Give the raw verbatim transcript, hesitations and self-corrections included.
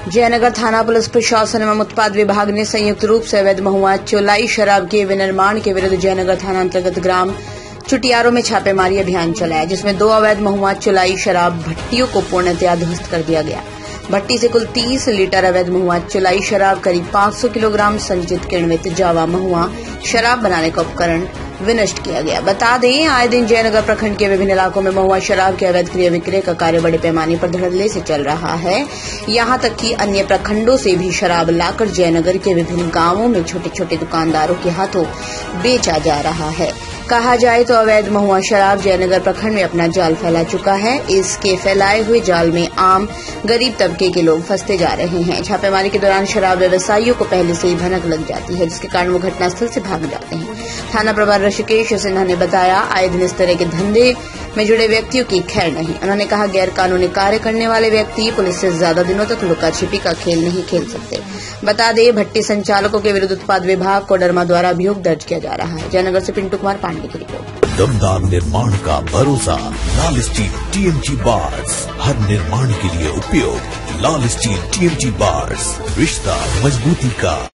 जयनगर थाना पुलिस प्रशासन एवं उत्पाद विभाग ने संयुक्त रूप से अवैध महुआ चौलाई शराब के विनिर्माण के विरुद्ध जयनगर थाना अंतर्गत ग्राम चुटियारों में छापेमारी अभियान चलाया, जिसमें दो अवैध महुआ चौलाई शराब भट्टियों को पूर्णतया ध्वस्त कर दिया गया। भट्टी से कुल तीस लीटर अवैध महुआ चौलाई शराब, करीब पाँच सौ किलोग्राम संचित किण्वित जावा महुआ शराब बनाने का उपकरण विनष्ट किया गया। बता दें, आए दिन जयनगर प्रखंड के विभिन्न इलाकों में महुआ शराब के अवैध क्रय विक्रय का कार्य बड़े पैमाने पर धड़ल्ले से चल रहा है। यहां तक कि अन्य प्रखंडों से भी शराब लाकर जयनगर के विभिन्न गांवों में छोटे छोटे दुकानदारों के हाथों बेचा जा रहा है। कहा जाए तो अवैध महुआ शराब जयनगर प्रखंड में अपना जाल फैला चुका है। इसके फैलाए हुए जाल में आम गरीब तबके के लोग फंसते जा रहे हैं। छापेमारी के दौरान शराब व्यवसायियों को पहले से ही भनक लग जाती है, जिसके कारण वो घटनास्थल से भाग जाते हैं। थाना प्रभारी ऋषिकेश सिन्हा ने बताया, आए दिन इस तरह के धंधे में जुड़े व्यक्तियों की खैर नहीं। उन्होंने कहा, गैर कानूनी कार्य करने वाले व्यक्ति पुलिस से ज्यादा दिनों तक लुका छिपी का खेल नहीं खेल सकते। बता दें, भट्टी संचालकों के विरुद्ध उत्पाद विभाग कोडरमा द्वारा अभियोग दर्ज किया जा रहा है। जयनगर से पिंटू कुमार पांडे की रिपोर्ट। दमदार निर्माण का भरोसा लाल स्टील टीएमटी बार्स, हर निर्माण के लिए उपयोग। लाल स्टील टीएमटी बार्स, रिश्ता मजबूती का।